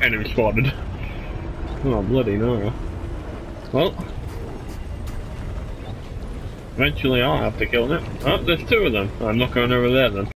Enemy spotted. Oh, bloody no. Well, eventually I'll have to kill them. Oh, there's two of them. I'm not going over there then.